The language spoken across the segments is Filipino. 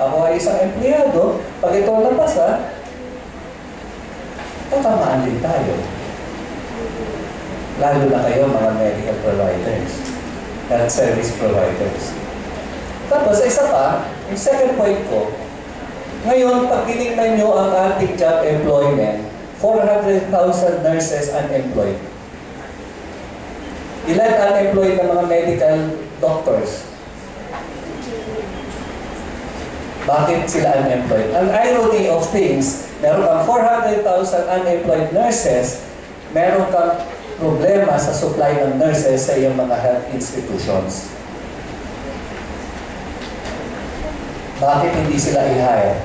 ako ay isang empleyado, pag ito napasa, tatamaan din tayo. Lalo na kayo mga medical providers, health service providers. Tapos, isa pa, yung second point ko, ngayon, pag tinignan nyo ang ating job employment, 400,000 nurses unemployed. Ilan unemployed na mga medical doctors? Bakit sila unemployed? Ang irony of things, meron kang 400,000 unemployed nurses, meron kang problema sa supply ng nurses sa iyong mga health institutions. Bakit hindi sila i-hire?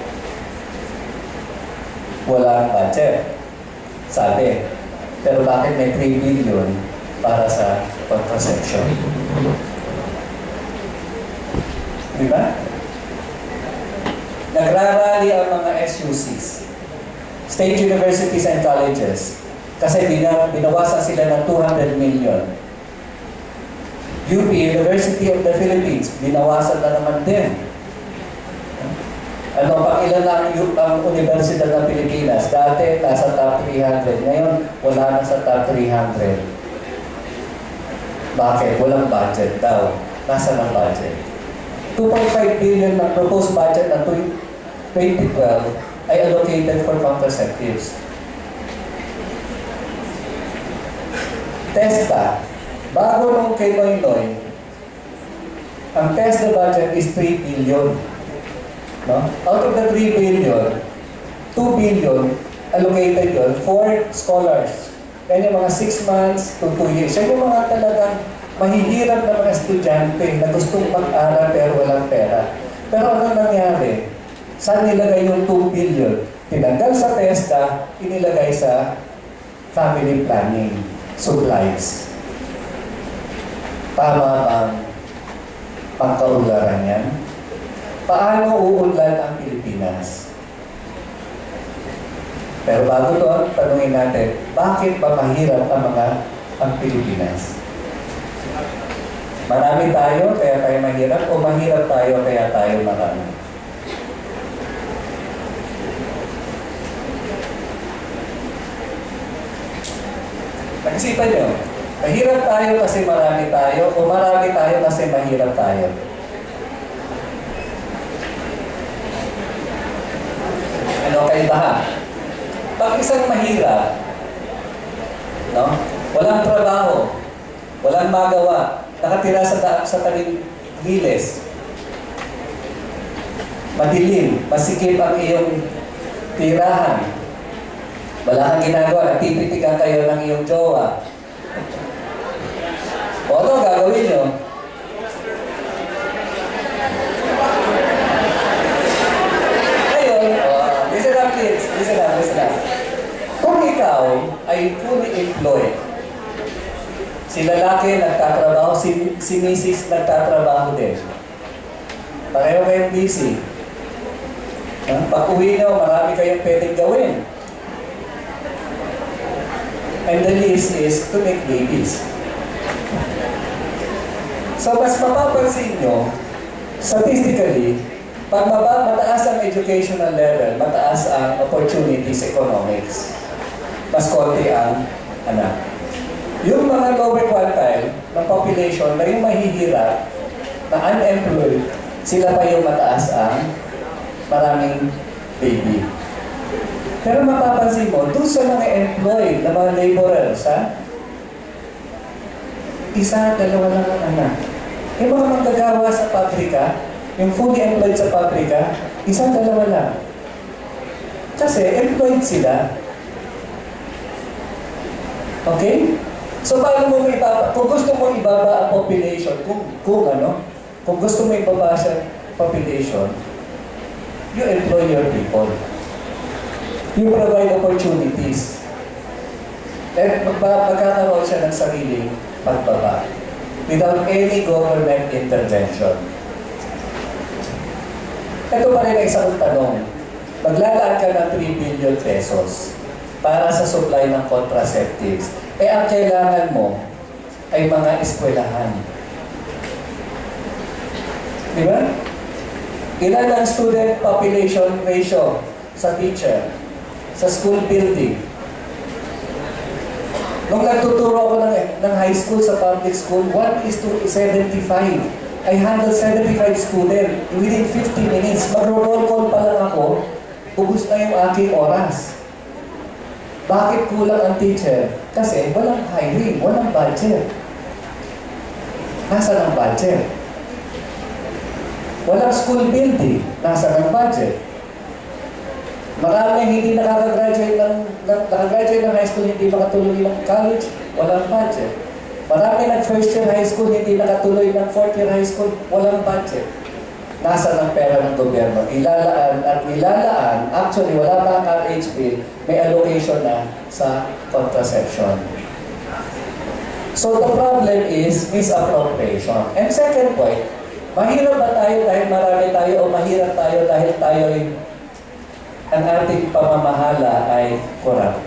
Walang budget, sabi. Pero bakit may 3 billion para sa contraception? Diba? Nagrarally ang mga SUCs, State Universities and Colleges, kasi binawasan sila ng 200 million. UP, University of the Philippines, binawasan na naman din. Ano, pang ilan lang ang Universidad ng Pilipinas? Dati, nasa top 300. Ngayon, wala na sa top 300. Bakit? Walang budget daw. Nasa ng budget? 2.5 billion na proposed budget ng 2012 ay allocated for contraceptives. TESDA. Bago nung kay Noynoy, ang TESDA budget is 3 billion. No? Out of the 3 billion, 2 billion allocated yun for scholars. Yan yung mga 6 months to 2 years. Yan yung mga talagang mahihirap na mga estudyante na gustong mag-aral pero walang pera. Pero ano nangyari? Saan nilagay yung 2 billion? Tinanggal sa TESDA, inilagay sa family planning, supplies. Tama bang pangkaularan yan? Paano uunlad ang Pilipinas? Pero bago doon, tanungin natin, bakit ba mahirap ang Pilipinas? Marami tayo, kaya tayo mahirap, o mahirap tayo, kaya tayo marami? Pag-isipan nyo, mahirap tayo kasi marami tayo, o marami tayo kasi mahirap tayo? Ano kaibahan? Pag isang mahirap, no? Walang trabaho, walang magawa, nakatira sa tabing giles, madilim, masikip ang iyong tirahan, wala kang ginagawa, nagtititigan kayo ng iyong jowa. O ano gagawin nyo? Listen up. Kung ikaw ay fully employed, si lalaki nagtatrabaho, si misis nagtatrabaho din. Pareho kayong busy. Pag-uwi nyo, marami kayong pwedeng gawin. And the least is to make babies. So mas mapapansin nyo, statistically, pag mataas ang educational level, mataas ang opportunities economics. Mas konti ang anak. Yung mga lower quartile ng population na yung mahihirap, na unemployed, sila pa yung mataas ang maraming baby. Pero mapapansin mo, doon sa mga employed na mga laborers, isa, dalawa lang ang anak. Yung mga manggagawa sa pabrika, yung fully employed sa pabrika, isang dalawa lang. Kasi employed sila. Okay? So paano mo kung gusto mo ibaba ang population, kung gusto mo ibaba sa population, you employ your people. You provide opportunities. At magkakaroon siya ng sariling pagbaba without any government intervention. Ito pa rin ang isang tanong. Maglalaan ka ng 3 billion pesos para sa supply ng contraceptives. Ang kailangan mo ay mga eskwelahan. Di ba? Ilan ang student population ratio sa teacher, sa school building? Nung nagtuturo ako ng high school sa public school, 1:75. I handle 75 students within 50 minutes. Mag-roll call pa lang ako, ubus na yung aking oras. Bakit kulang ang teacher? Kasi walang hiring, walang budget. Nasaan ang budget? Walang school building. Nasaan ang budget? Marami hindi nakaka-graduate ng high school, hindi makatuloy ng college, walang budget. Marami nag-first year high school, hindi nakatuloy ng fourth year high school, walang budget. Nasaan ang pera ng gobyerno? Ilalaan at nilalaan, actually wala pa ang RH bill, may allocation na sa contraception. So the problem is misappropriation. And second point, mahirap ba tayo dahil marami tayo o mahirap tayo dahil tayo ang ating pamamahala ay corrupt?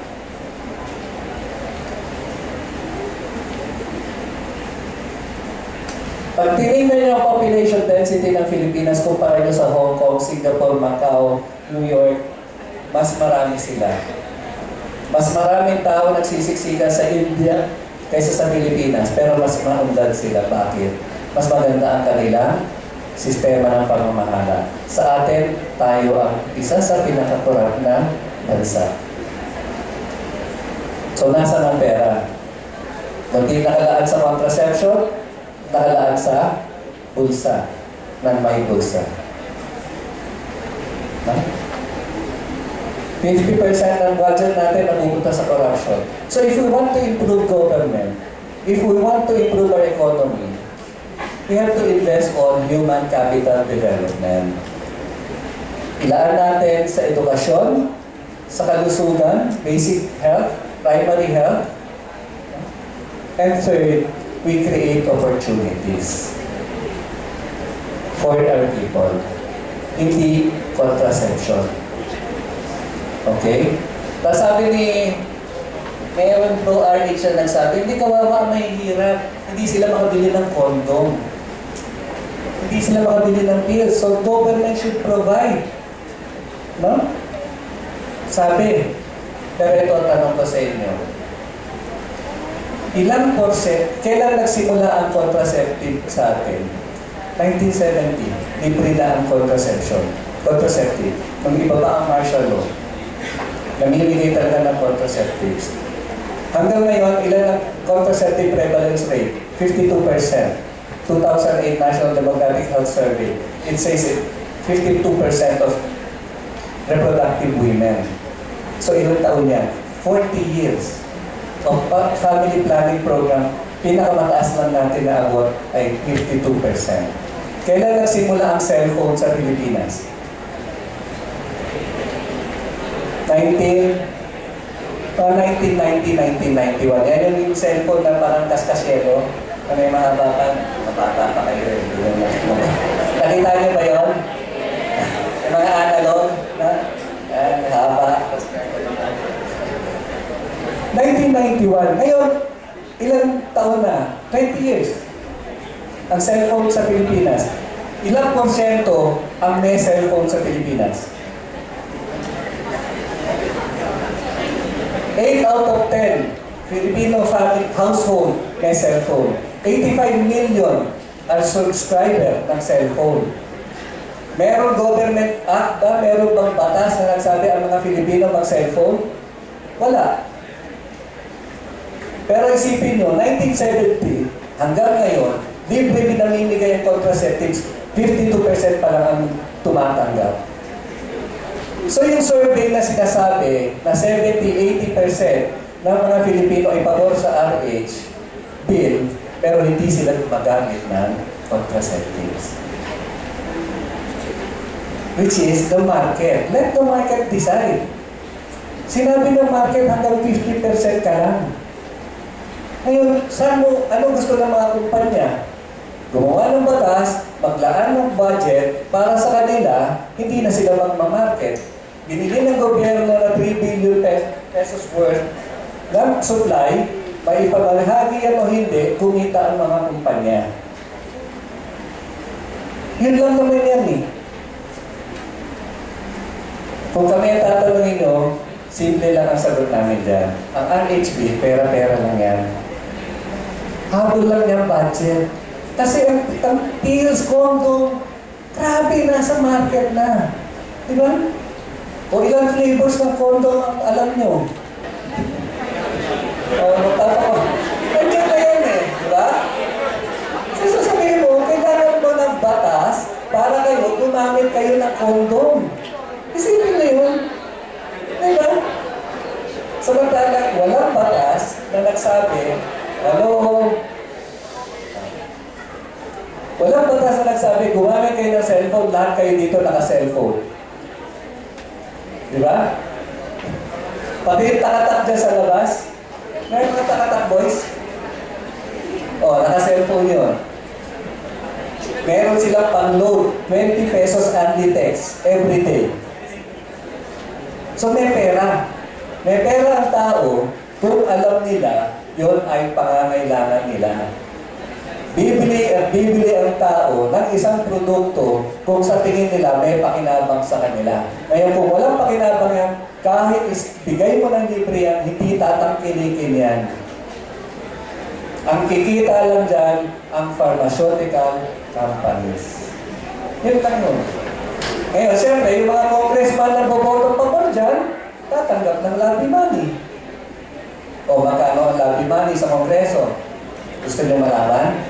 Pag tinignan niyo ang population density ng Pilipinas kumpara niyo sa Hong Kong, Singapore, Macau, New York, mas marami sila. Mas maraming tao nagsisiksika sa India kaysa sa Pilipinas, pero mas maunlad sila. Bakit? Mas maganda ang kanilang sistema ng pamamahala. Sa atin, tayo ang isa sa pinakakurap na bansa. So, nasaan ang pera? Hindi nakalaan sa contraception, nakalaan sa bulsa ng may bulsa. 50% ng budget natin napupunta sa corruption. So if we want to improve government, if we want to improve our economy, we have to invest on human capital development. Ilaan natin sa edukasyon, sa kalusugan, basic health, primary health, and third, we create opportunities for our people. Hindi contraception. Okay? Tapos sabi ni Mayor Pro RH na nagsabi, hindi kawawa ang mahihirap. Hindi sila makabili ng condom. Hindi sila makabili ng pills. So government should provide. No? Sabi. Pero ito ang tanong ko sa inyo. Ilang %, kailan nagsimula ang contraceptive sa atin? 1970, libre na ang contraceptive. Nung iba pa ang martial law, namimigay talaga ng contraceptives. Hanggang ngayon, ilan ang contraceptive prevalence rate? 52%. 2008 National Demographic Health Survey, it says 52% of reproductive women. So ilang taon yan? 40 years. Of family planning program, pinakamataas lang natin na award ay 52%. Kailan nagsimula ang cellphone sa Pilipinas? 1990, 1991. Yan yung cellphone na parang kaskasyelo. Ano yung mga bata? Mabata pa kayo. Nakita niyo ba yun? Yung mga analog na haba. 1991. Ngayon, ilang taon na? 20 years. Ang cellphone sa Pilipinas. Ilang porsyento ang may cellphone sa Pilipinas? 8 out of 10 Filipino family household may cellphone. 85 million are subscriber ng cellphone. Meron government act ba? Meron bang batas na nagsabi ang mga Filipino mag-cellphone? Wala. Pero isipin nyo, 1970 hanggang ngayon, libre pinamimigay ang contraceptives, 52% pa lang ang tumatanggap. So yung survey na sinasabi na 70-80% ng mga Filipino ay pabor sa RH bill, pero hindi sila gumagamit ng contraceptives. Which is the market. Let the market decide. Sinabi ng market hanggang 50% ka lang. Ngayon, ano gusto ng mga kumpanya? Gumawa ng batas, maglaan ng budget para sa kanila, hindi na sila magmamarket. Binili ng gobyerno na 3 billion pesos worth ng supply, may ipamalahagi yan o hindi, kumita ang mga kumpanya. Yun lang naman yan eh. Kung kami ang tatanungin nyo, simple lang ang sagot namin dyan. Ang RHB, pera-pera lang yan. Habol lang yung budget. Kasi ang pills, condom, grabe, nasa market na. Diba? O ilang flavors ng condom ang alam nyo? Magtatawa. Nandiyan na yan eh. Diba? So sasabihin mo, kailangan mo ng batas para kayo gumamit kayo ng condom. Isipin na yun. Diba? Samantala, walang batas na nagsabi, walang batas na nagsabi, gumamit kayo ng cellphone, lahat kayo dito naka-cellphone. Diba? Pati yung takatak dyan sa labas, meron mga takatak, boys? Naka-cellphone yun. Meron silang pang-load, 20 pesos only text every day. So may pera. May pera ang tao kung alam nila yun ay pangangailangan nila. Bibili ang tao ng isang produkto kung sa tingin nila may pakinabang sa kanila. Ngayon kung walang pakinabang yan, kahit bigay mo ng libre yan, hindi tatangkilikin yan. Ang kikita lang dyan, ang pharmaceutical companies. Yun lang yun. Ngayon, siyempre, yung mga congressman na boboto pa po dyan, tatanggap ng lobby money. O magkano ang lobby money sa kongreso? Gusto niyo malaman?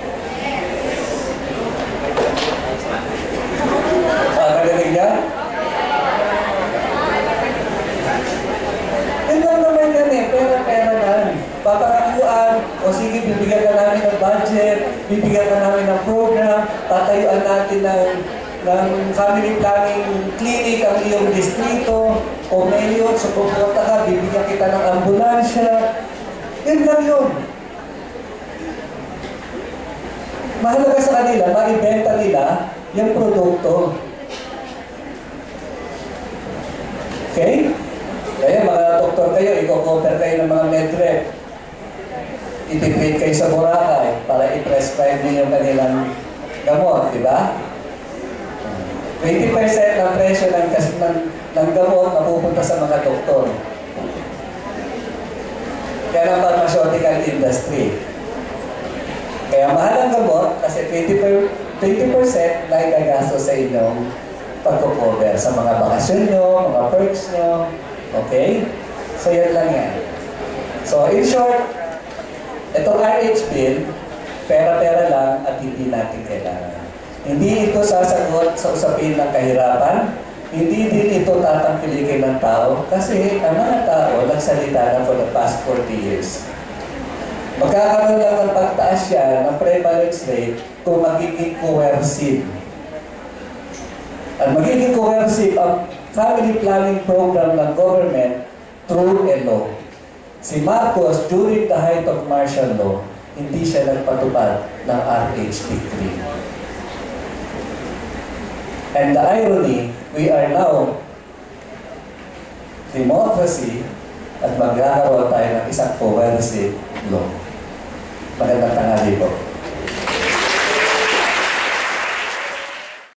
Narinig niya? Yan lang naman yan eh, pera-pera lang. Papakakuan, o sige, bibigyan na namin ng budget, bibigyan na namin ng program, tatayuan natin ng family planning clinic ang iyong distrito, o mayor, so pupunta ka, bibigyan kita ng ambulansya. Yan lang yun. Mahalaga sa kanila, maibenta nila yung produkto. Okay? Kaya mga doktor kayo, i-cover kayo ng mga medrep. Ititrate kayo sa Boracay para i-prescribe niyo yung kanilang gamot, di ba? 20% ng presyo ng gamot na pupunta sa mga doktor. Kaya ng pharmaceutical industry. Kaya mahal ang gamot kasi 20% na igagastos sa inyong pagko-cover sa mga bakasyon nyo, mga perks nyo. Okay? So yan lang yan. So in short, itong RH bill, pera-pera lang at hindi natin kailangan. Hindi ito sasagot sa usapin ng kahirapan, hindi din ito tatangkilikin ng tao kasi ang mga tao nagsalita na for the past 40 years. Magkakaroon lang ng pagtaas yan ng prevalence rate kung magiging coercive. At magiging coercive ang family planning program ng government through a law. Si Marcos, during the height of martial law, hindi siya nagpatupad ng RHB 3. And the irony, we are now democracy at magkakaroon tayo ng isang coercive law. Magandang tanghali po.